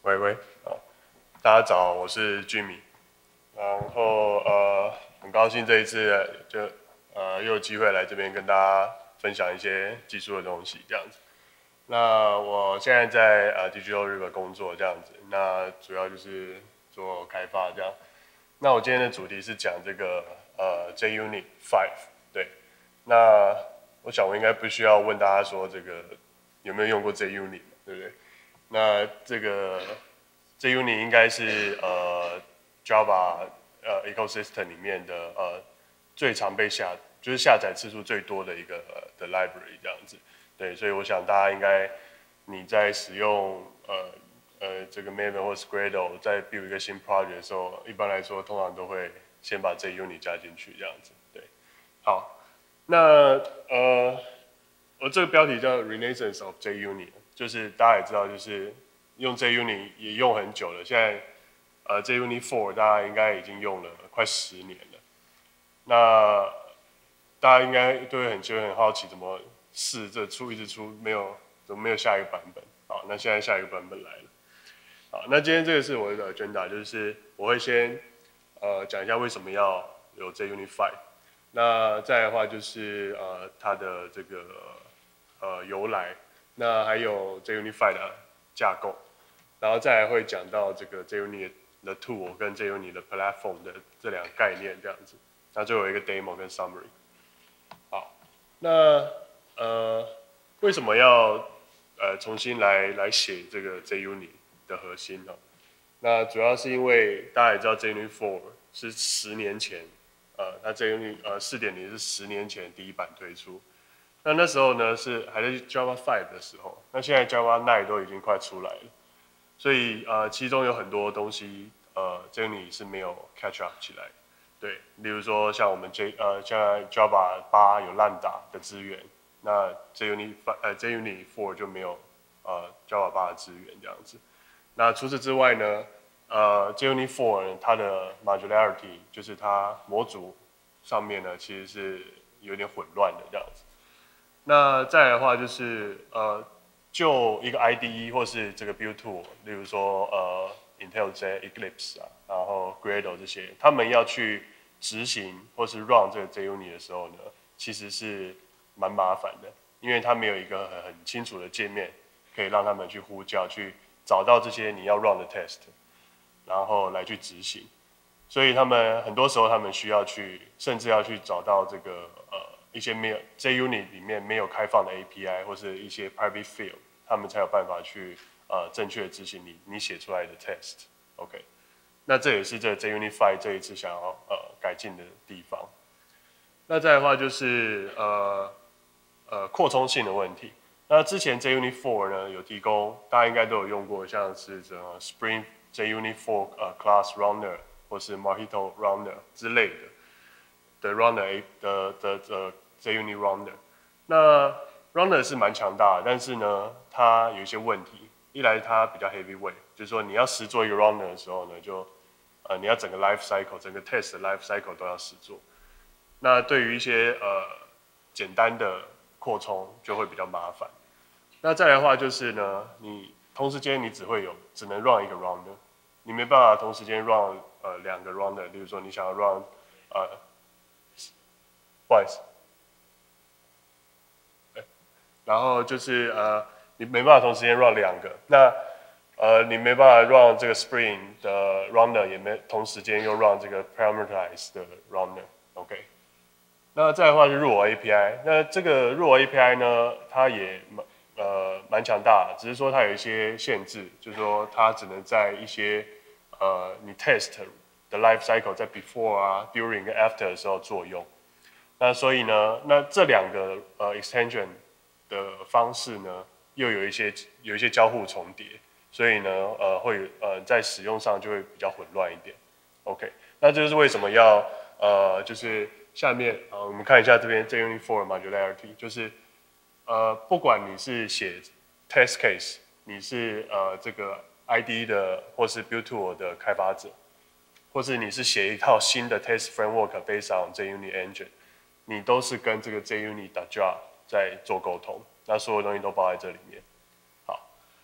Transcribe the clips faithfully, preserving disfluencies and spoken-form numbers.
喂喂，好，大家早，我是 Jimmy，然后呃，很高兴这一次就呃又有机会来这边跟大家分享一些技术的东西这样子。那我现在在呃 Digital River 工作这样子，那主要就是做开发这样。那我今天的主题是讲这个呃 JUnit 五，对，那我想我应该不需要问大家说这个有没有用过 JUnit， 对不对？那这个 JUnit 应该是呃 Java 呃 ecosystem 里面的呃最常被下，就是下载次数最多的一个、呃、的 library 这样子。对，所以我想大家应该你在使用呃呃这个 Maven 或 Gradle 在 build 一个新 project 的时候，一般来说通常都会先把 JUnit 加进去这样子。对，好，那呃我这个标题叫 Renaissance of JUnit， 就是大家也知道，就是用 JUnit 也用很久了，现在呃 JUnit 四大家应该已经用了快十年了。那大家应该都会很就会很好奇，怎么试这出一直出没有，怎么没有下一个版本？好，那现在下一个版本来了。好，那今天这个是我的 agenda，就是我会先呃讲一下为什么要有 JUnit 五，那再来的话就是呃它的这个呃由来，那还有 JUnit 五的架构，然后再来会讲到这个 JUnit 的 tool 跟 JUnit 的 platform 的这两个概念这样子，那最后有一个 demo 跟 summary。好，那呃为什么要呃重新来来写这个 JUnit 的核心呢？那主要是因为大家也知道 JUnit 四是十年前，呃，它 JUnit 呃四点零是十年前第一版推出。那那时候呢是还在 Java 五的时候，那现在 Java 九都已经快出来了，所以呃其中有很多东西呃 JUnit 是没有 catch up 起来。对，例如说像我们 J 呃现在 Java 八有烂打的资源，那 JUnit 呃 JUnit 四就没有呃 Java 八的资源这样子。那除此之外呢，呃 JUnit 四呢它的 modularity 就是它模组上面呢其实是有点混乱的这样子。那再来的话就是呃就一个 I D E 或是这个 build tool， 例如说呃 IntelliJ、Eclipse 啊，然后 Gradle 这些，他们要去执行或是 run 这个 JUnit 的时候呢，其实是蛮麻烦的，因为它没有一个很很清楚的界面，可以让他们去呼叫，去找到这些你要 run 的 test， 然后来去执行。所以他们很多时候他们需要去，甚至要去找到这个呃一些没有 JUnit 里面没有开放的 A P I 或是一些 private field， 他们才有办法去呃正确的执行你你写出来的 test。OK， 那这也是这 JUnit 五这一次想要呃改进的地方。那再的话就是呃呃扩充性的问题。那之前 JUnit 四呢有提供，大家应该都有用过，像是这个 Spring JUnit 四呃 Class Runner 或是 Mojito Runner 之类的的 Runner 的的的 JUnit Runner。那 Runner 是蛮强大的，但是呢它有一些问题。一来它比较 heavyweight， 就是说你要实做一个 Runner 的时候呢，就呃你要整个 life cycle 整个 test 的 life cycle 都要实做。那对于一些呃简单的扩充就会比较麻烦。那再来的话就是呢，你同时间你只会有只能 run 一个 runner， 你没办法同时间 run 呃两个 runner， 例如说你想要 run 呃，不好意思，然后就是呃你没办法同时间 run 两个，那呃你没办法 run 这个 Spring 的 runner， 也没同时间又 run 这个 parameterized 的 runner，OK。那再的话是入我 A P I， 那这个入我 A P I 呢，它也呃蛮强大的，只是说它有一些限制，就是说它只能在一些呃你 test 的 life cycle 在 before 啊、during 跟 after 的时候作用。那所以呢，那这两个呃 extension 的方式呢，又有一些有一些交互重叠，所以呢，呃会呃在使用上就会比较混乱一点。OK， 那这就是为什么要呃就是下面啊、呃、我们看一下这边 JUnit 四 modularity， 就是呃不管你是写 test case， 你是呃这个 I D E 的或是 build tool 的开发者，或是你是写一套新的 test framework based on JUnit engine， 你都是跟这个 JUnit.jar 在做沟通，那所有东西都包在这里面。好，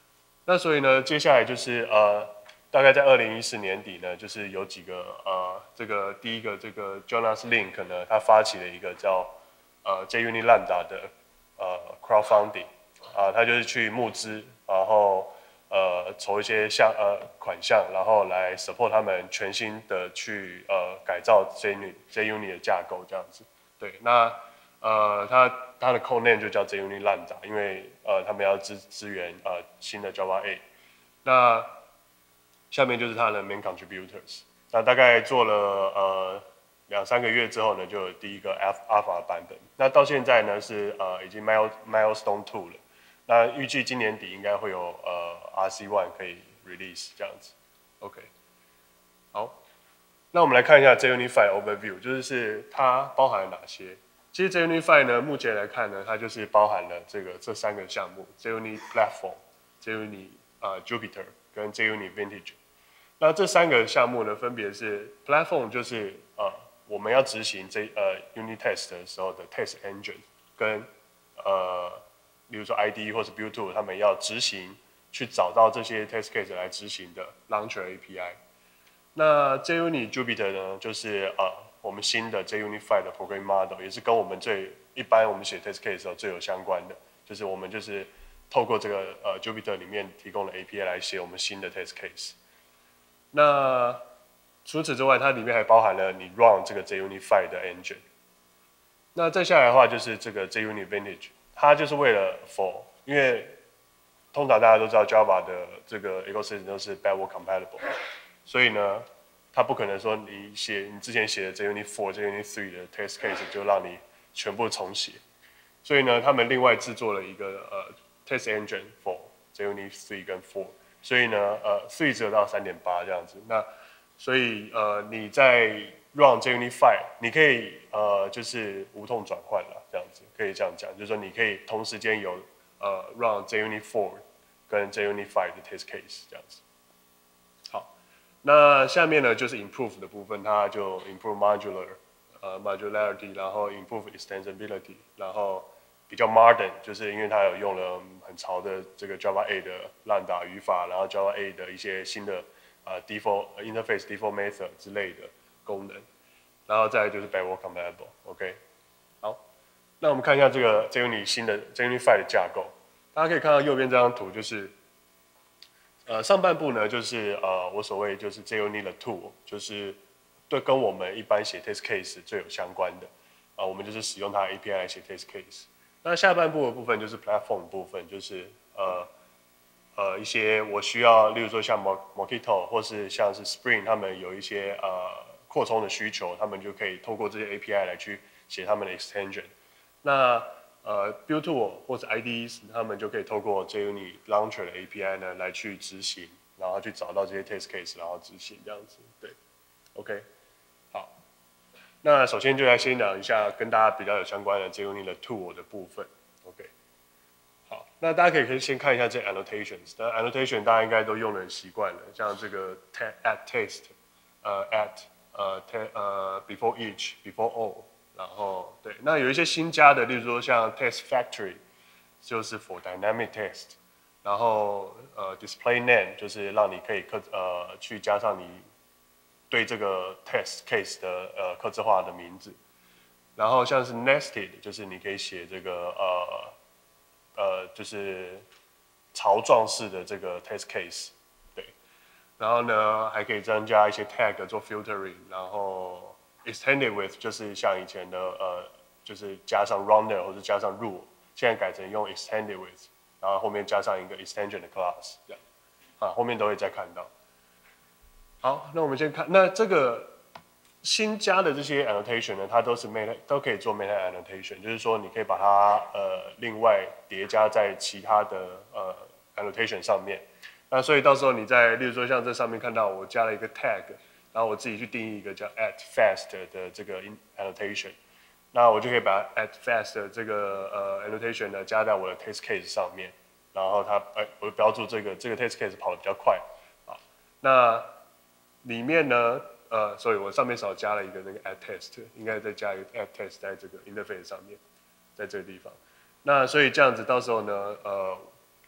那所以呢，接下来就是呃，大概在二零一四年底呢，就是有几个呃，这个第一个这个 Jonas Link 呢，他发起了一个叫呃 JUnit Lambda 的呃 crowdfunding 啊、他就是去募资，然后呃筹一些项呃款项，然后来 support 他们全新的去呃改造 JUnit JUnit 的架构这样子。对，那呃它它的 code name 就叫 JUnit Lambda，因为呃他们要支支援呃新的 Java eight。那下面就是它的 main contributors。那大概做了呃两三个月之后呢，就有第一个 Alpha 版本。那到现在呢是呃已经 mile milestone two 了。那预计今年底应该会有呃 R C one 可以 release 这样子。OK， 好，那我们来看一下 JUnit five overview， 就是是它包含了哪些。其实 JUnit five呢，目前来看呢，它就是包含了这个这三个项目 ：JUnit Platform、JUnit 呃 Jupyter 跟 JUnit Vintage。那这三个项目呢，分别是 Platform， 就是呃我们要执行这呃 Unit Test 的时候的 Test Engine， 跟呃比如说 I D E 或是 Build Tool， 他们要执行去找到这些 Test Case 来执行的 Launcher A P I。那 JUnit Jupyter 呢，就是呃我们新的 JUnit five 的 Program Model， 也是跟我们最一般我们写 Test Case 的时候最有相关的，就是我们就是透过这个呃 Jupyter 里面提供的 A P I 来写我们新的 Test Case。那除此之外，它里面还包含了你 run 这个 JUnit five 的 engine。那再下来的话就是这个 JUnit Vintage， 它就是为了 for， 因为通常大家都知道 Java 的这个 ecosystem 都是 backward compatible， 所以呢，它不可能说你写你之前写的 JUnit four、JUnit three 的 test case 就让你全部重写。所以呢，他们另外制作了一个呃 test engine for JUnit three 跟four。所以呢，呃 ，three 只有到三点八这样子。那所以呃，你在 run JUnit five， 你可以呃就是无痛转换了，这样子可以这样讲，就是说你可以同时间有呃 run JUnit four 跟 JUnit five 的 test case 这样子。好，那下面呢就是 improve 的部分，它就 improve modular 呃 modularity， 然后 improve extensibility， 然后比较 modern， 就是因为它有用了很潮的这个 Java eight 的烂打语法，然后 Java eight 的一些新的呃 default interface default method 之类的功能，然后再来就是 backward compatible。OK， 好，那我们看一下这个 JUnit 新的 JUnit five 的架构，大家可以看到右边这张图就是，呃上半部呢就是呃我所谓就是 JUnit 的 tool， 就是对跟我们一般写 test case 最有相关的，啊、呃、我们就是使用它的 A P I 来写 test case。那下半部的部分就是 platform 部分，就是呃呃一些我需要，例如说像 Mockito 或是像是 Spring， 他们有一些呃扩充的需求，他们就可以透过这些 A P I 来去写他们的 extension。那呃 Build Tool 或者 I D Es， 他们就可以透过 JUnit Launcher 的 A P I 呢来去执行，然后去找到这些 test case， 然后执行这样子。对 ，OK。那首先就来先讲一下跟大家比较有相关的 JUnit 的 tool 的部分 ，OK。好，那大家可以先看一下这 annotations， 那 annotation 大家应该都用的很习惯了，像这个 at test， 呃 at 呃 te 呃 before each before all， 然后对，那有一些新加的，例如说像 test factory， 就是 for dynamic test， 然后呃 display name 就是让你可以刻呃去加上你对这个 test case 的呃客制化的名字，然后像是 nested， 就是你可以写这个呃呃就是槽状式的这个 test case， 对，然后呢还可以增加一些 tag 做 filtering， 然后 extended with 就是像以前的呃就是加上 runner 或者加上 rule， 现在改成用 extended with， 然后后面加上一个 extension 的 class， 这样啊后面都会再看到。好，那我们先看，那这个新加的这些 annotation 呢，它都是 meta 都可以做 meta annotation， 就是说你可以把它呃另外叠加在其他的呃 annotation 上面。那所以到时候你在，例如说像这上面看到我加了一个 tag， 然后我自己去定义一个叫 at fast 的这个 annotation， 那我就可以把 at fast 的这个呃 annotation 呢加在我的 test case 上面，然后它呃我就标注这个这个 test case 跑得比较快啊，那里面呢，呃，所以我上面少加了一个那个 add test， 应该再加一个 add test 在这个 interface 上面，在这个地方。那所以这样子到时候呢，呃，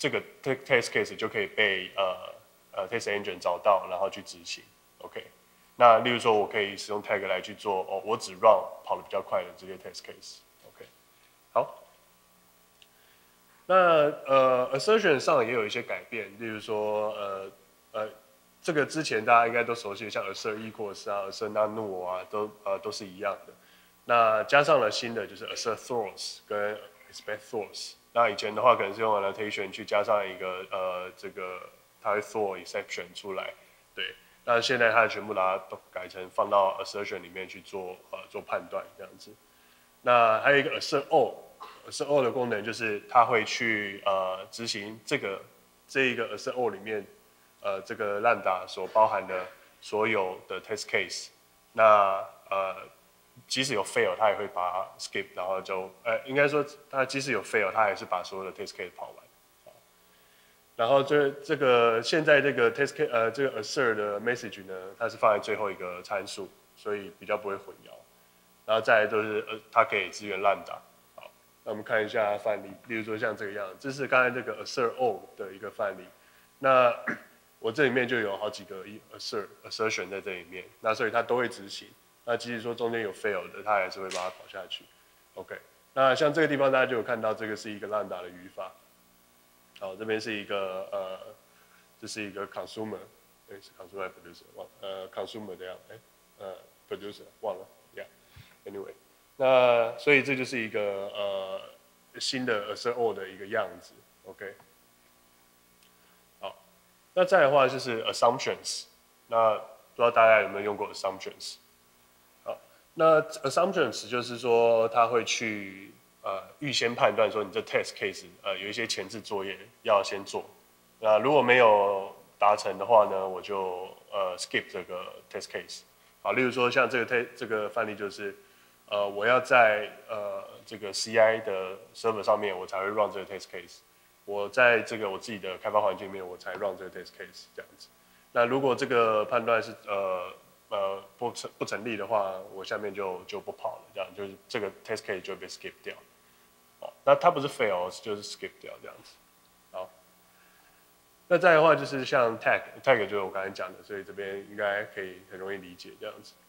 这个 test case 就可以被呃呃 test engine 找到，然后去执行。OK， 那例如说我可以使用 tag 来去做哦，我只 run 跑得比较快的这些 test case。OK， 好。那呃 assertion 上也有一些改变，例如说呃呃这个之前大家应该都熟悉，像 assert equals 啊 assert not null 啊都呃都是一样的。那加上了新的就是 assert throws 跟 expect throws。那以前的话可能是用 annotation 去加上一个呃这个它会 throw exception 出来，对。那现在它全部把它都改成放到 assertion 里面去做呃做判断这样子。那还有一个 assert all。assert all 的功能就是它会去呃执行这个这一个 assert all 里面呃这个 lambda 所包含的所有的 test case。那呃即使有 fail， 它也会把它 skip， 然后就呃应该说它即使有 fail， 它还是把所有的 test case 跑完。然后这这个现在这个 test case 呃这个 assert 的 message 呢，它是放在最后一个参数，所以比较不会混淆。然后再来都是呃它可以支援 lambda。那我们看一下范例，例如说像这个样子，这是刚才这个 assert all 的一个范例。那我这里面就有好几个 assert assertion 在这里面，那所以它都会执行。那即使说中间有 fail 的，它还是会把它跑下去。OK， 那像这个地方大家就有看到，这个是一个 lambda 的语法。好，这边是一个呃，这是一个 consumer， 哎是 consumer producer 忘了，呃 consumer 这样，哎呃 producer 忘了 ，yeah，anyway。那所以这就是一个呃新的 assert all 的一个样子 ，OK。好，那再的话就是 assumptions， 那不知道大家有没有用过 assumptions？ 好，那 assumptions 就是说它会去呃预先判断说你这 test case 呃有一些前置作业要先做，那如果没有达成的话呢，我就呃 skip 这个 test case。好，例如说像这个 t 这个范例就是。呃，我要在呃这个 C I 的 server 上面，我才会 run 这个 test case。我在这个我自己的开发环境里面，我才 run 这个 test case 这样子。那如果这个判断是呃呃不成不成立的话，我下面就就不跑了，这样就是这个 test case 就会被 skip 掉。好，那它不是 fail， 就是 skip 掉这样子。好，那再的话就是像 tag，tag tag 就是我刚才讲的，所以这边应该可以很容易理解这样子。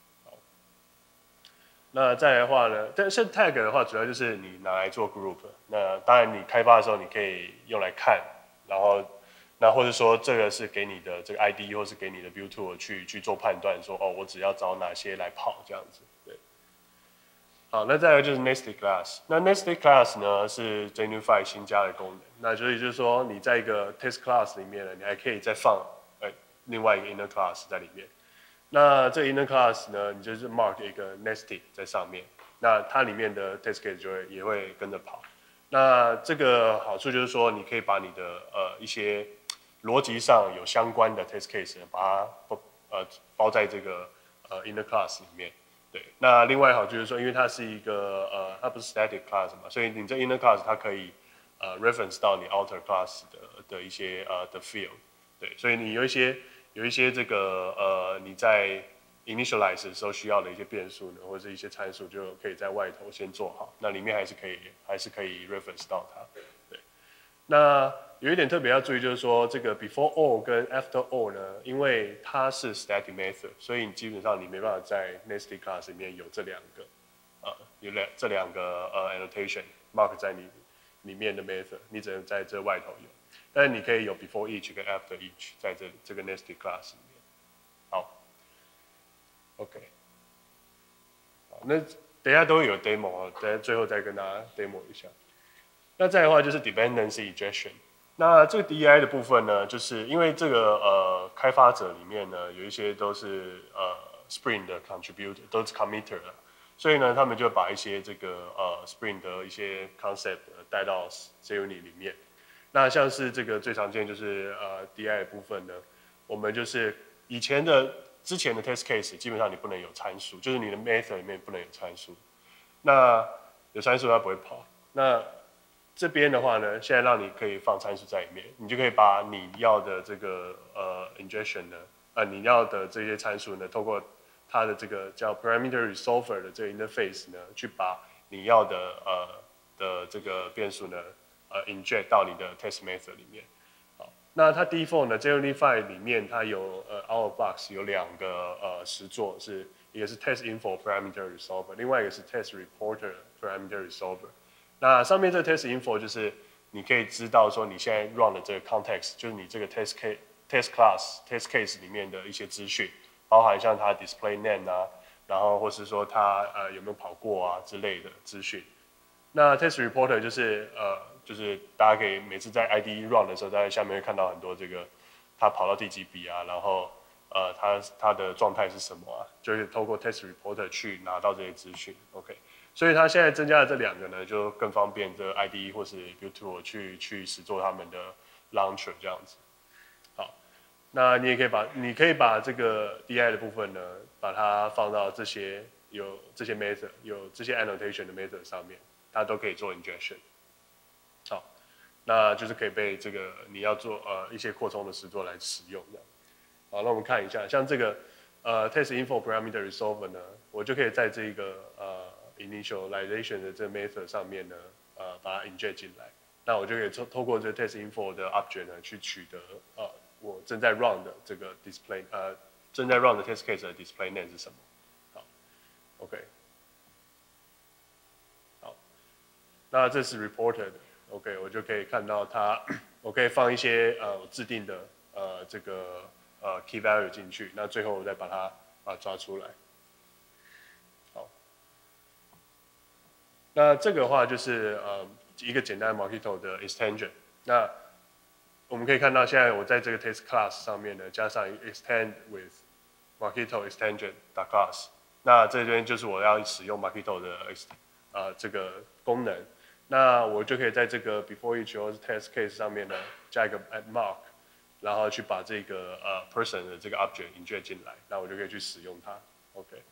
那再来的话呢，但是 tag 的话，主要就是你拿来做 group。那当然你开发的时候，你可以用来看，然后那或者说这个是给你的这个 I D， 或是给你的 build tool 去去做判断，说哦，我只要找哪些来跑这样子。对。好，那再来就是 nested class。那 nested class 呢是 Genuine 新加的功能。那所以就是说你在一个 test class 里面呢，你还可以再放呃另外一个 inner class 在里面。那这 inner class 呢，你就是 mark 一个 nested 在上面，那它里面的 test case 就会也会跟着跑。那这个好处就是说，你可以把你的呃一些逻辑上有相关的 test case 把它包呃包在这个呃 inner class 里面。对，那另外好处就是说，因为它是一个呃它不是 static class 嘛，所以你这 inner class 它可以呃 reference 到你 outer class 的的一些呃的 field。对，所以你有一些。有一些这个呃你在 initialize 的时候需要的一些变数呢，或者是一些参数，就可以在外头先做好，那里面还是可以还是可以 reference 到它。对，那有一点特别要注意，就是说这个 before all 跟 after all 呢，因为它是 static method， 所以你基本上你没办法在 nested class 里面有这两个呃有两这两个呃 annotation mark 在你里面的 method， 你只能在这外头有。但是你可以有 before each 跟 after each 在这这个 nested class 里面。好 ，OK， 好，那等一下都会有 demo 啊，等下最后再跟大家 demo 一下。那再的话就是 dependency injection。那这个 D I 的部分呢，就是因为这个呃开发者里面呢有一些都是呃 Spring 的 contributor， 都是 committer 啊，所以呢他们就把一些这个呃 Spring 的一些 concept 带到 J U N I T 里面。那像是这个最常见就是呃 D I 的部分呢，我们就是以前的之前的 test case 基本上你不能有参数，就是你的 method 里面不能有参数。那有参数它不会跑。那这边的话呢，现在让你可以放参数在里面，你就可以把你要的这个呃 injection 呢，呃你要的这些参数呢，透过它的这个叫 parameter resolver 的这个 interface 呢，去把你要的呃的这个变数呢。 呃 inject 到你的 test method 里面。好，那它 default 呢 ，JUnit 里面它有呃 out of box 有两个呃实作，是一个是 test info parameter resolver， 另外一个是 test reporter parameter resolver。那上面这个 test info 就是你可以知道说你现在 run 的这个 context， 就是你这个 test case test class test case 里面的一些资讯，包含像它 display name 啊，然后或是说它呃有没有跑过啊之类的资讯。那 test reporter 就是呃就是大家可以每次在 I D E run 的时候，在下面会看到很多这个它跑到第几笔啊，然后呃它它的状态是什么啊，就是透过 test reporter 去拿到这些资讯。OK。所以它现在增加的这两个呢，就更方便这 I D E 或是 Build Tool 去去实做他们的 launcher 这样子。好，那你也可以把你可以把这个 D I 的部分呢，把它放到这些有这些 method 有这些 annotation 的 method 上面，它都可以做 injection。好，那就是可以被这个你要做呃一些扩充的实作来使用这样。好，那我们看一下，像这个呃 test info parameter resolver 呢，我就可以在这个呃initialization 的这个 method 上面呢，呃，把它 inject 进来，那我就可以透透过这 test info 的 object 呢，去取得呃我正在 run 的这个 display 呃正在 run 的 test case 的 display name 是什么？好 ，OK， 好，那这是 reported 的 ，OK， 我就可以看到它，我可以放一些呃我制定的呃这个呃 key value 进去，那最后我再把它把它抓出来。那这个的话就是呃一个简单的 Mockito 的 extension。那我们可以看到，现在我在这个 test class 上面呢，加上 extend with Mockito extension class。那这边就是我要使用 Mockito 的呃这个功能。那我就可以在这个 before each 或是 test case 上面呢，加一个 at mark， 然后去把这个呃 person 的这个 object inject 进来，那我就可以去使用它。OK。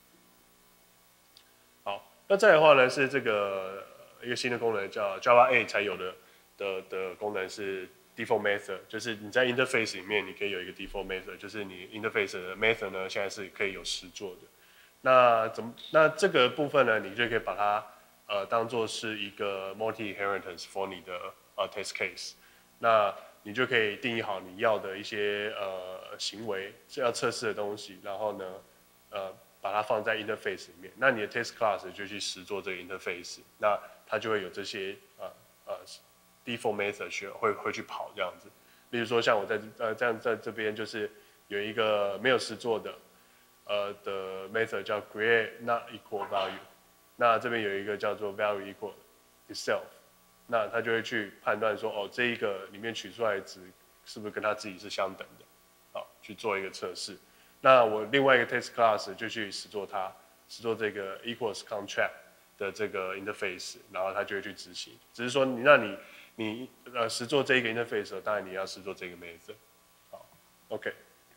好，那再来的话呢，是这个一个新的功能叫 Java eight 才有的的的功能是 default method， 就是你在 interface 里面你可以有一个 default method， 就是你 interface 的 method 呢现在是可以有实作的。那怎么？那这个部分呢，你就可以把它呃当做是一个 multi inheritance for 你的呃 test case， 那你就可以定义好你要的一些呃行为是要测试的东西，然后呢呃。把它放在 interface 里面，那你的 test class 就去实做这个 interface， 那它就会有这些呃呃 default method 去会会去跑这样子。例如说像我在呃这样在这边就是有一个没有实做的呃的 method 叫 create not equal value， 那这边有一个叫做 value equal itself， 那它就会去判断说哦这一个里面取出来的值是不是跟它自己是相等的，好去做一个测试。那我另外一个 test class 就去实做它，实做这个 equals contract 的这个 interface， 然后它就会去执行。只是说你那你你呃实做这一个 interface 的时候，当然你要实做这个 method。好 ，OK，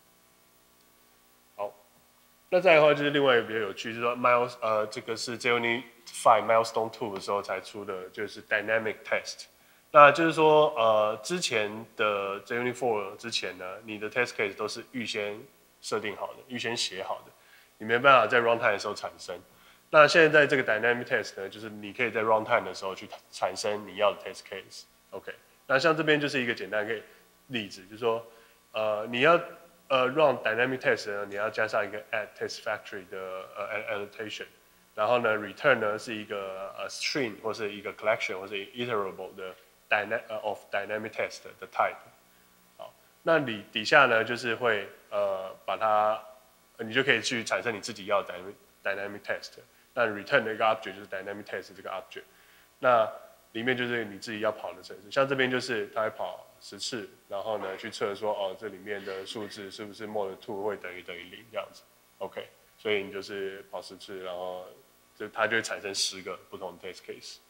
好，那再来的话就是另外一个比较有趣，就是说 miles 呃这个是 JUnit five milestone two 的时候才出的，就是 dynamic test。那就是说呃之前的 JUnit four 之前呢，你的 test case 都是预先设定好的，预先写好的，你没办法在 runtime 的时候产生。那现在在这个 dynamic test 呢，就是你可以在 runtime 的时候去产生你要的 test case。OK， 那像这边就是一个简单的例子，就是说，呃，你要呃 run dynamic test 呢，你要加上一个 add test factory 的呃 annotation， 然后呢 return 呢是一个呃 string 或是一个 collection 或是 iterable 的 dynamic of dynamic test 的 type。那你底下呢，就是会呃把它，你就可以去产生你自己要的 dynamic test。那 return 的一个 object 就是 dynamic test 这个 object。那里面就是你自己要跑的程式，像这边就是它会跑十次，然后呢去测说哦这里面的数字是不是 mod two 会等于等于零这样子。OK， 所以你就是跑十次，然后就它就会产生十个不同的 test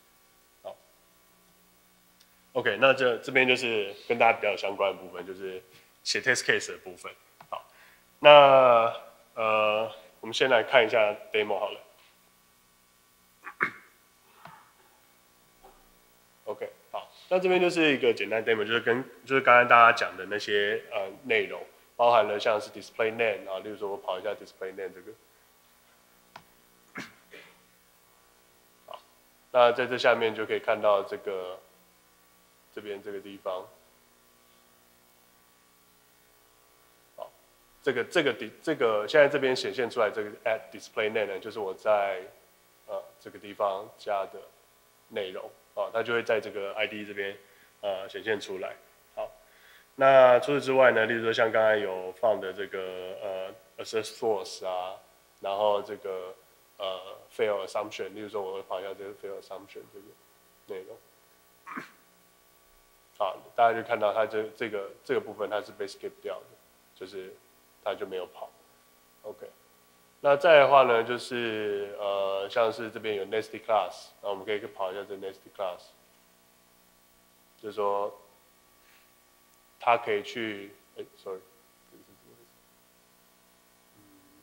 case。OK， 那这这边就是跟大家比较相关的部分，就是写 test case 的部分。好，那呃，我们先来看一下 demo 好了。OK， 好，那这边就是一个简单 demo， 就是跟就是刚刚大家讲的那些呃内容，包含了像是 display name 啊，例如说我跑一下 display name 这个。好，那在这下面就可以看到这个。 这边这个地方，好，这个这个这个现在这边显现出来这个 at display name 呢，就是我在呃这个地方加的内容啊，它就会在这个 I D 这边呃显现出来。好，那除此之外呢，例如说像刚才有放的这个呃 assert source 啊，然后这个呃 fail assumption， 例如说我会跑一下这个 fail assumption 这个内容。好，大家就看到它这这个这个部分它是被 skip 掉的，就是它就没有跑。OK， 那再来的话呢，就是呃像是这边有 nested class， 那我们可以跑一下这 nested class， 就是说它可以去，哎 ，sorry， 这是怎么回事？嗯，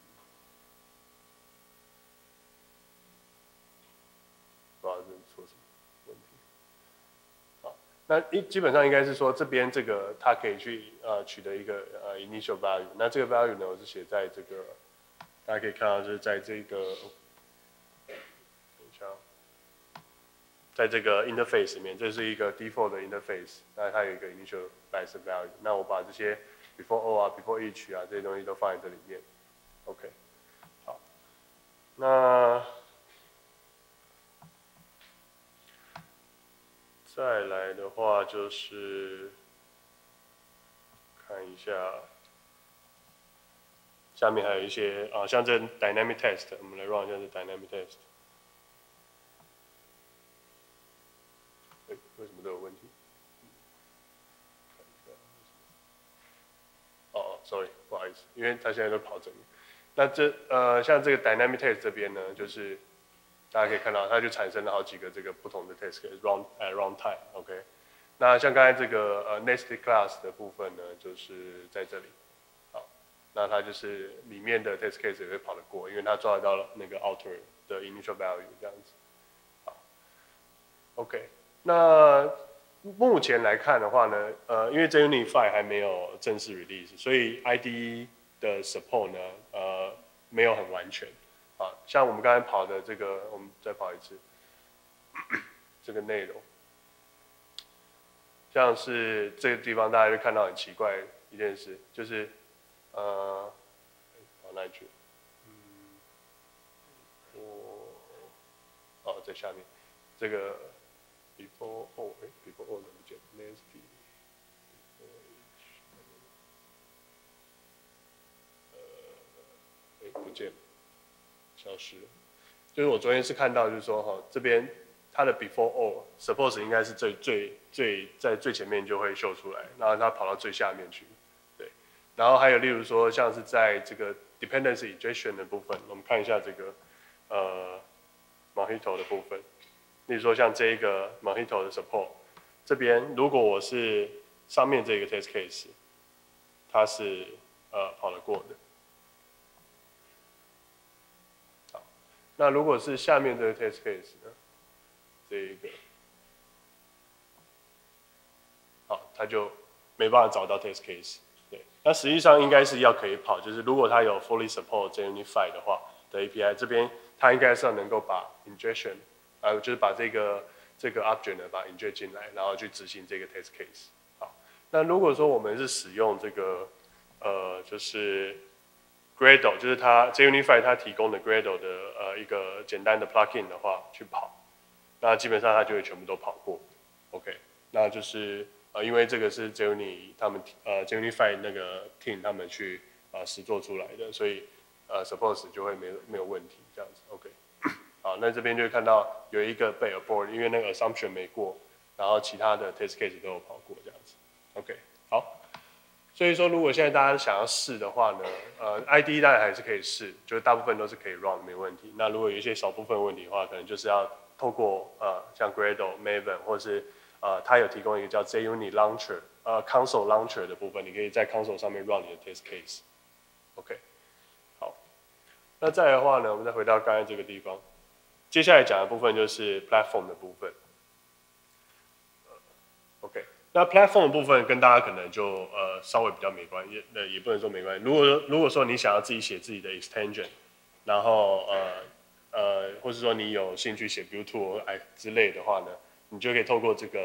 不知道这是出什么问题。好，那一基本上应该是说这边这个它可以去呃取得一个呃 initial value， 那这个 value 呢，我是写在这个，大家可以看到就是在这个，等一下，在这个 interface 里面，这是一个 default 的 interface， 那它有一个 initial license value， 那我把这些 before all 啊 before each 啊这些东西都放在这里面 ，OK， 好，那再来的话就是看一下，下面还有一些啊，像这 dynamic test， 我们来 run 一下这 dynamic test。哎，为什么都有问题？看一下，哦哦 ，sorry， 不好意思，因为它现在都跑整个。那这呃，像这个 dynamic test 这边呢，就是大家可以看到，它就产生了好几个这个不同的 test case run 呃 run time，OK。那像刚才这个呃 nested class 的部分呢，就是在这里，好，那它就是里面的 test case 也会跑得过，因为它抓得到那个 outer 的 initial value 这样子，好 ，OK。那目前来看的话呢，呃，因为 JUnit 五还没有正式 release， 所以 I D E 的 support 呢，呃，没有很完全。啊，像我们刚才跑的这个，我们再跑一次，这个内容，像是这个地方大家就看到很奇怪一件事，就是呃，跑哪里去？嗯，我哦，在下面这个 before all， 哎 ，before all 怎么不见 ？nasty， 呃，哎，不见了，消失了。就是我昨天是看到，就是说哈，这边它的 before all suppose 应该是最最最在最前面就会秀出来，然后它跑到最下面去，对。然后还有例如说像是在这个 dependency injection 的部分，我们看一下这个呃 Mojito 的部分，例如说像这一个 Mojito 的 support， 这边如果我是上面这个 test case， 它是呃跑得过的。那如果是下面这个 test case 呢，这一个，好，它就没办法找到 test case。对，那实际上应该是要可以跑，就是如果它有 fully support JUnit 五的话的 A P I， 这边它应该是要能够把 injection， 呃，就是把这个这个 object 呢把它 inject 进来，然后去执行这个 test case。好，那如果说我们是使用这个呃，就是 Gradle 就是它 JUnit 五它提供的 Gradle 的呃一个简单的 plugin 的话去跑，那基本上它就会全部都跑过。OK， 那就是呃因为这个是 JUnit 他们呃 JUnit 五那个 team 他们去呃实做出来的，所以呃 suppose 就会没有没有问题这样子。OK， 好，那这边就会看到有一个被 abort， 因为那个 assumption 没过，然后其他的 test case 都有跑过这样子。OK， 好。所以说，如果现在大家想要试的话呢，呃 ，I D E 当然还是可以试，就是大部分都是可以 run 没问题。那如果有一些少部分问题的话，可能就是要透过呃像 Gradle、Maven 或是呃它有提供一个叫 JUnit Launcher， 呃 Console Launcher 的部分，你可以在 Console 上面 run 你的 test case。OK， 好，那再来的话呢，我们再回到刚才这个地方，接下来讲的部分就是 Platform 的部分。OK。那 platform 的部分跟大家可能就呃稍微比较没关系，呃也不能说没关系。如果如果说你想要自己写自己的 extension， 然后呃呃或是说你有兴趣写 build tool 哎之类的话呢，你就可以透过这个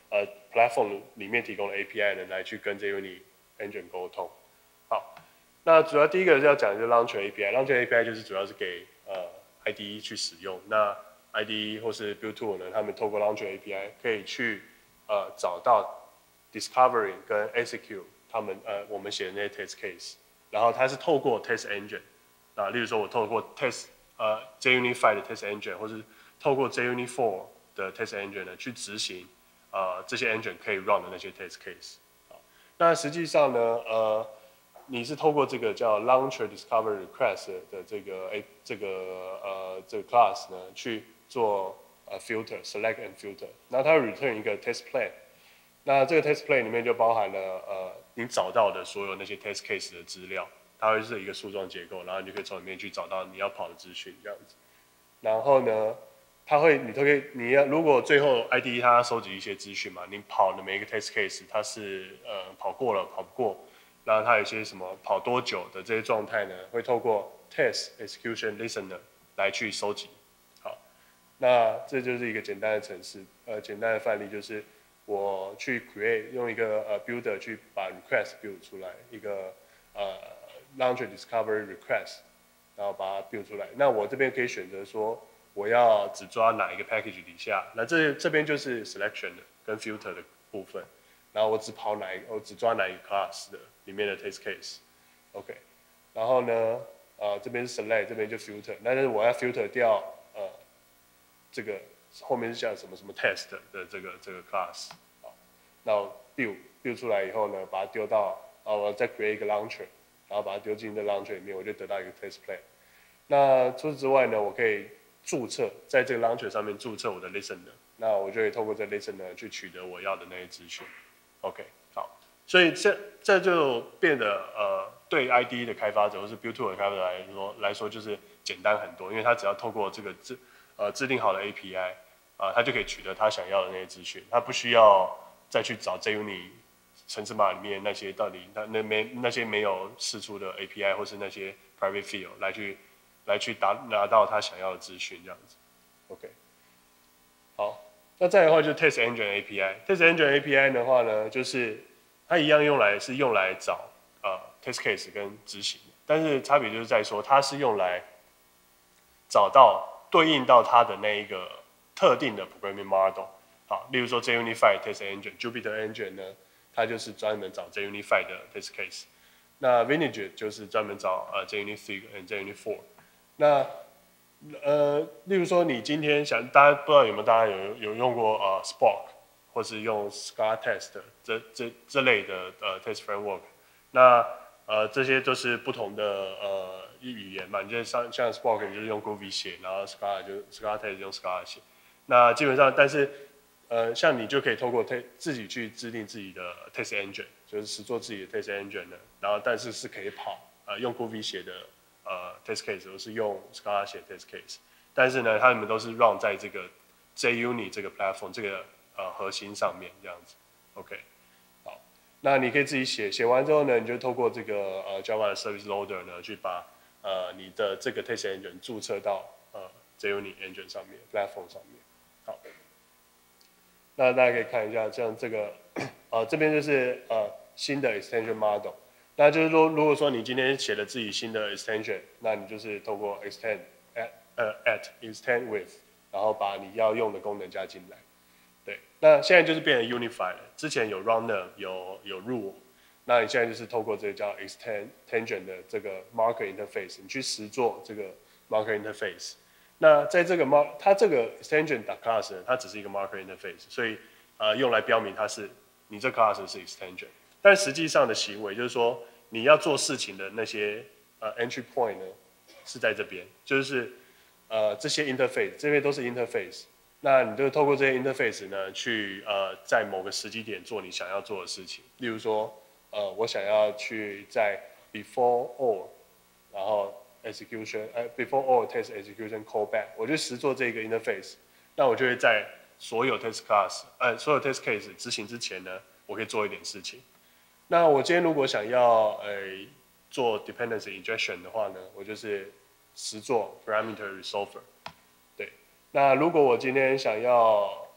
呃 platform 里面提供的 A P I 呢，来去跟 JUnit Engine 沟通。好，那主要第一个要讲的就是 Launcher A P I，Launcher A P I 就是主要是给呃 I D E 去使用。那 I D E 或是 Build Tool 呢，他们透过 Launcher A P I 可以去呃找到 Discovery 跟 Execute 他们呃我们写的那些 test case， 然后它是透过 Test Engine 啊，例如说我透过 Test 呃 JUnit five 的 Test Engine， 或是透过 JUnit four 的 Test Engine 呢去执行呃这些 Engine 可以 run 的那些 test case。好，那实际上呢，呃，你是透过这个叫 Launcher Discovery Request 的这个 A 这个呃这个 class 呢去做呃 filter select and filter， 那它会 return 一个 test plan。那这个 test plan 里面就包含了呃你找到的所有那些 test case 的资料，它会是一个树状结构，然后你就可以从里面去找到你要跑的资讯这样子。然后呢，它会你都可以你要如果最后 I D E 它收集一些资讯嘛，你跑的每一个 test case 它是呃跑过了跑不过，然后它有一些什么跑多久的这些状态呢，会透过 test execution listener 来去收集。好，那这就是一个简单的程式，呃简单的范例就是。我去 create 用一个呃 builder 去把 request build 出来，一个呃 launcher discovery request， 然后把它 build 出来。那我这边可以选择说我要只抓哪一个 package 底下，那这这边就是 selection 的跟 filter 的部分。然后我只跑哪一个，我只抓哪一个 class 的里面的 test case，OK。然后呢，呃这边是 select， 这边就 filter， 但是我要 filter 掉呃这个。后面是像什么什么 test 的这个这个 class， 好，那 build build 出来以后呢，把它丢到，啊，我再 create 一个 launcher， 然后把它丢进这 launcher 里面，我就得到一个 test plan。那除此之外呢，我可以注册在这个 launcher 上面注册我的 listener， 那我就可以透过这 listener 去取得我要的那些资讯。OK， 好，所以这这就变得呃对 I D E 的开发者或是 Build Tool 的开发者来说来说就是简单很多，因为他只要透过这个自呃制定好的 A P I。啊，他就可以取得他想要的那些资讯，他不需要再去找 JUnit 程式码里面那些到底那那没那些没有释出的 A P I 或是那些 private field 来去来去达拿到他想要的资讯这样子。OK， 好，那再来的话就是 Test Engine A P I。Test Engine A P I 的话呢，就是它一样用来是用来找呃 test case 跟执行，但是差别就是在说它是用来找到对应到它的那一个。特定的 programming model， 好，例如说 JUnit five test engine、Jupyter engine 呢，它就是专门找 JUnit five 的 test case。那 Vintage 就是专门找呃 JUnit three 和 JUnit four。那呃，例如说你今天想，大家不知道有没有大家有有用过呃 Spark 或是用 Scala test 这这这类的呃 test framework。那呃这些都是不同的呃语言嘛，你就像像 Spark 你就是用 Groovy 写，然后 Scala 就 Scala test 用 Scala 写。那基本上，但是，呃，像你就可以透过 test 自己去制定自己的 test engine， 就是实做自己的 test engine 的，然后但是是可以跑，呃，用 Groovy 写的呃 test case， 或是用 Scala 写 test case， 但是呢，它们都是 run 在这个 JUnit 这个 platform 这个呃核心上面这样子 ，OK， 好，那你可以自己写，写完之后呢，你就透过这个呃 Java 的 Service Loader 呢，去把呃你的这个 test engine 注册到呃 JUnit engine 上面 platform 上面。好，那大家可以看一下，像这个，呃，这边就是呃新的 extension model。那就是说，如果说你今天写了自己新的 extension， 那你就是透过 extend at 呃 at extend with， 然后把你要用的功能加进来。对，那现在就是变成 unified 了。之前有 runner 有有 rule， 那你现在就是透过这个叫 extension 的这个 marker interface， 你去实做这个 marker interface。那在这个 mark， 它这个 extension class 呢，它只是一个 marker interface， 所以呃用来标明它是你这 class 是 extension， 但实际上的行为就是说你要做事情的那些呃 entry point 呢是在这边，就是呃这些 interface 这边都是 interface， 那你就透过这些 interface 呢去呃在某个时机点做你想要做的事情，例如说呃我想要去在 before or 然后execution， 呃 before all test execution callback， 我就实做这个 interface， 那我就会在所有 test class， 呃所有 test case 执行之前呢，我可以做一点事情。那我今天如果想要呃做 dependency injection 的话呢，我就是实做 parameter resolver。对，那如果我今天想要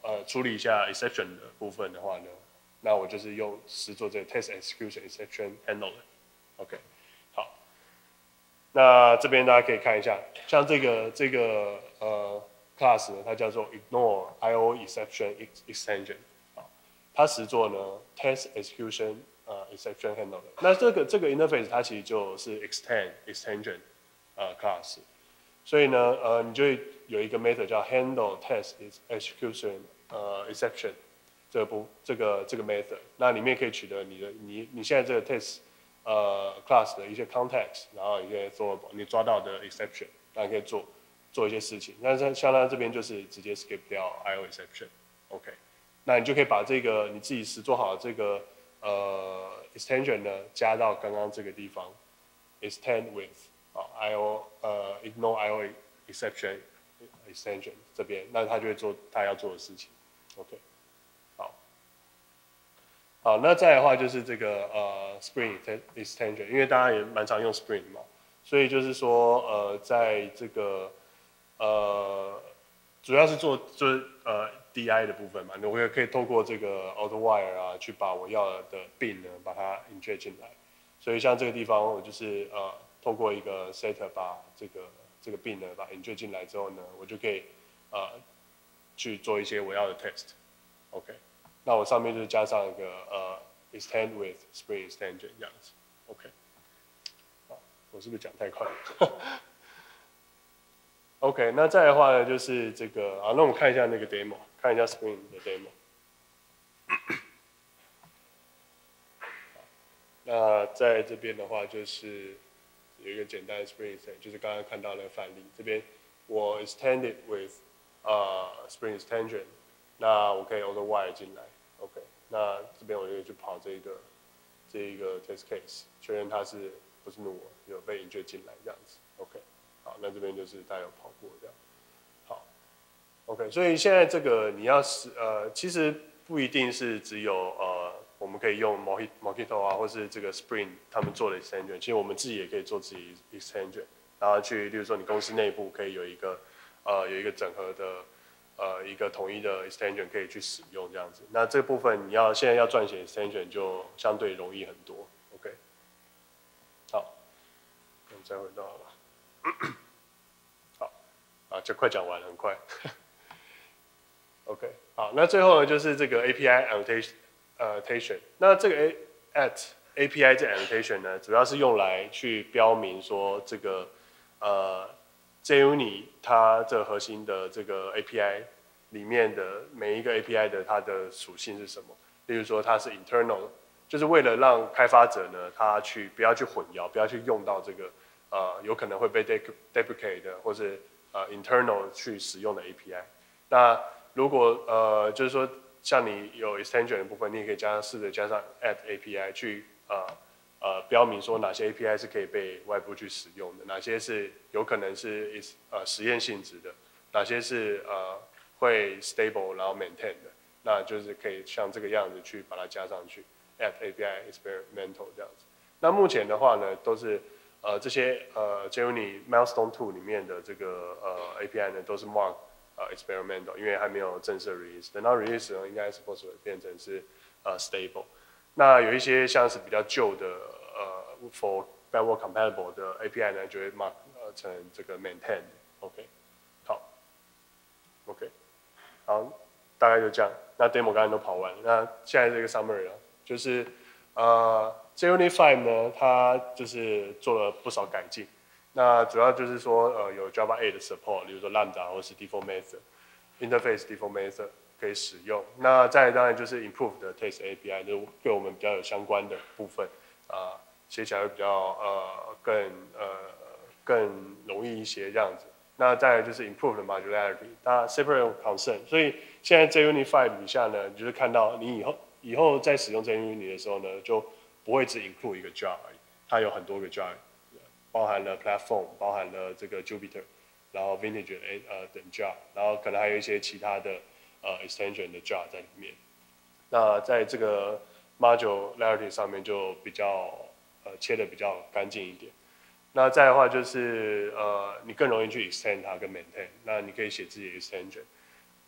呃处理一下 exception 的部分的话呢，那我就是用实做这个 test execution exception handler。OK， 好，那这边大家可以看一下，像这个这个呃 class 呢，它叫做 ignore I O exception extension， 啊，它实做呢 test execution 呃 exception handler。那这个这个 interface 它其实就是 extend extension 呃 class。所以呢，呃，你就会有一个 method 叫 handle test execution 呃 exception 这个不这个这个 method， 那里面可以取得你的你你现在这个 test 呃 class 的一些 context， 然后一些做你抓到的 exception， 那你可以做做一些事情。那像像它这边就是直接 skip 掉 I O exception，OK， 那你就可以把这个你自己实做好的这个呃 extension 呢加到刚刚这个地方 extend with。好 ，I O 呃 ignore I O exception extension 这边，那他就会做他要做的事情。OK， 好，好，那再来的话就是这个呃 Spring extension， 因为大家也蛮常用 Spring 嘛，所以就是说呃在这个呃主要是做就是呃 D I 的部分嘛，那我也可以透过这个 AutoWire 啊去把我要的 bin 呢把它 inject 进来，所以像这个地方我就是呃。透过一个 setter 把这个这个病呢把 inject 进来之后呢，我就可以呃去做一些我要的 test。OK， 那我上面就是加上一个呃 extend with Spring extension 这样子。OK， 好，我是不是讲太快了？OK， 那再来的话呢，就是这个啊，那我们看一下那个 demo， 看一下 Spring 的 demo。那在这边的话就是。有一个简单的 Spring extension， 就是刚刚看到的范例。这边我 extended with 呃 Spring extension， 那我可以 AutoWire 进来 ，OK， 那这边我就去跑这个这一个 test case， 确认它是不是我有被 inject 进来这样子 ，OK， 好，那这边就是它有跑过这样，好 ，OK， 所以现在这个你要是呃，其实不一定是只有呃。我们可以用 Mockito 啊，或是这个 Spring 他们做的 extension， 其实我们自己也可以做自己 extension， 然后去，例如说你公司内部可以有一个呃有一个整合的呃一个统一的 extension 可以去使用这样子。那这部分你要现在要撰写 extension 就相对容易很多。OK， 好，我们再回到了，好，啊，就快讲完了，很快。OK， 好，那最后呢就是这个 A P I annotation。annotation， 那这个 A at A P I 这 annotation 呢，主要是用来去标明说这个呃 JUnit 它这核心的这个 A P I 里面的每一个 A P I 的它的属性是什么。例如说它是 internal， 就是为了让开发者呢他去不要去混淆，不要去用到这个呃有可能会被 deprecate 的或是呃 internal 去使用的 A P I。那如果呃就是说。像你有 extension 的部分，你也可以加上试着加上 at A P I 去呃呃标明说哪些 A P I 是可以被外部去使用的，哪些是有可能是呃实验性质的，哪些是呃会 stable 然后 maintain 的，那就是可以像这个样子去把它加上去 at A P I experimental 这样子。那目前的话呢，都是呃这些呃 JUnit Milestone two 里面的这个呃 A P I 呢，都是 mark。呃 experimental， 因为还没有正式 release， 等到 release 呢，应该 supposed 变成是呃 stable。那有一些像是比较旧的呃 for backward compatible 的 A P I 呢，就会 mark 呃成这个 maintain。OK， 好 ，OK， 好，大概就这样。那 demo 刚才都跑完了，那现在这个 summary 了，就是呃 JUnit five 呢，它就是做了不少改进。那主要就是说，呃，有 Java eight 的 support， 比如说 Lambda 或是 default method、interface default method 可以使用。那再来当然就是 improve 的 test A P I， 就对我们比较有相关的部分，啊、呃，写起来会比较呃更呃更容易一些这样子。那再来就是 improve 的 modularity， 它 separate concern。所以现在 JUnit five 底下呢，你就是看到你以后以后在使用 JUnit 的时候呢，就不会只 include 一个 jar， 它有很多个 jar。包含了 platform， 包含了这个 Jupyter， 然后 Vintage 呃等 jar， 然后可能还有一些其他的呃 extension 的 jar 在里面。那在这个 modularity 上面就比较呃切的比较干净一点。那再的话就是呃你更容易去 extend 它跟 maintain， 那你可以写自己的 extension。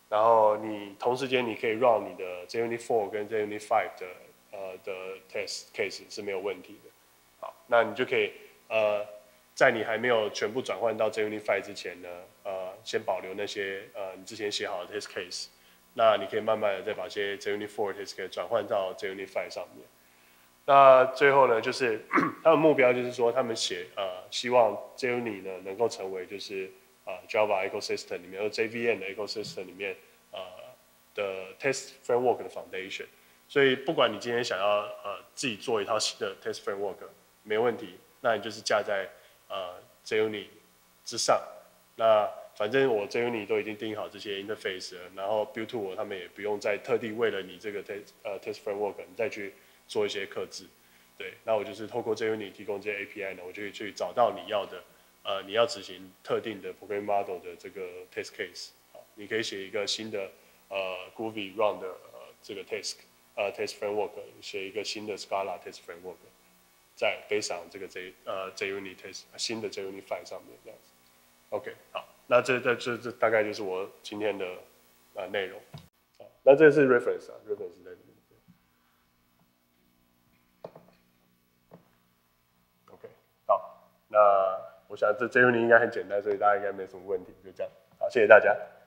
然后你同时间你可以 run 你的 JUnit 四跟 JUnit 五的呃的 test case 是没有问题的。好，那你就可以呃在你还没有全部转换到 JUnit 五之前呢，呃先保留那些呃你之前写好的 test case，那你可以慢慢的再把这些 JUnit 四 test case 转换到 JUnit 五上面。那最后呢，就是他们目标就是说，他们写呃希望 JUnit 呢能够成为就是呃 Java ecosystem 里面，或 J V M 的 ecosystem 里面呃的 test framework 的 foundation。所以不管你今天想要呃自己做一套新的 test framework，没问题，那你就是架在呃 JUnit 之上。那反正我 JUnit 都已经定好这些 interface 了，然后 build to 我他们也不用再特地为了你这个 test 呃 test framework 你再去做一些克制。对，那我就是透过 JUnit 提供这些 A P I 呢，我就可以去找到你要的呃你要执行特定的 program model 的这个 test case。你可以写一个新的呃 Groovy Run 的呃这个 test 呃 test framework， 写一个新的 Scala test framework， 在 based on 这个 J 呃 JUnit test 新的 JUnit 五上面这样子。OK， 好，那这这这这大概就是我今天的呃内容。那这是 reference 啊 ，reference 在这里。OK， 好，那我想这 JUnit 应该很简单，所以大家应该没什么问题，就这样。好，谢谢大家。